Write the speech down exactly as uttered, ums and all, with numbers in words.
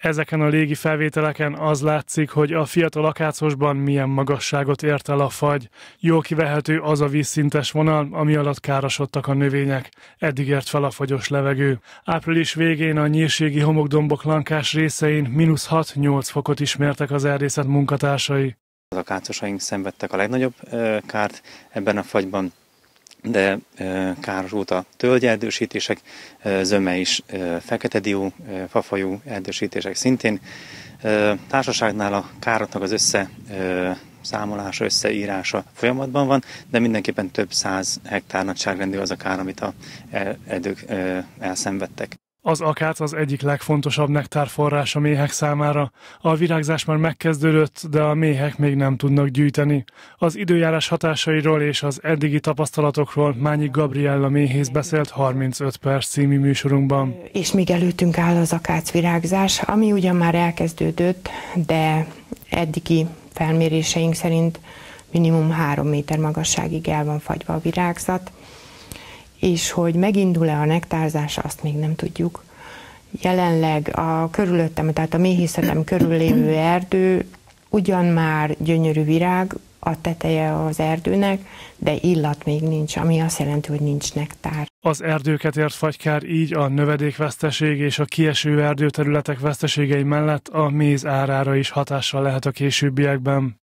Ezeken a légi felvételeken az látszik, hogy a fiatal akácosban milyen magasságot ért el a fagy. Jól kivehető az a vízszintes vonal, ami alatt károsodtak a növények. Eddig ért fel a fagyos levegő. Április végén a nyírségi homokdombok lankás részein mínusz hat-nyolc fokot is mértek az erdészet munkatársai. Az akácosaink szenvedtek a legnagyobb kárt ebben a fagyban, de károsult a tölgyerdősítések, zöme is, feketedió, fafajú erdősítések szintén. Társaságnál a károknak az össze számolása, összeírása folyamatban van, de mindenképpen több száz hektár nagyságrendű az a kár, amit a erdők elszenvedtek. Az akác az egyik legfontosabb nektárforrás a méhek számára. A virágzás már megkezdődött, de a méhek még nem tudnak gyűjteni. Az időjárás hatásairól és az eddigi tapasztalatokról Mányi Gabriella méhész beszélt harmincöt perc című műsorunkban. És még előttünk áll az akácvirágzás, ami ugyan már elkezdődött, de eddigi felméréseink szerint minimum három méter magasságig el van fagyva a virágzat, és hogy megindul-e a nektárzás, azt még nem tudjuk. Jelenleg a körülöttem, tehát a méhészetem körül lévő erdő ugyan már gyönyörű virág, a teteje az erdőnek, de illat még nincs, ami azt jelenti, hogy nincs nektár. Az erdőket ért fagykár így a növedékveszteség és a kieső erdőterületek veszteségei mellett a méz árára is hatással lehet a későbbiekben.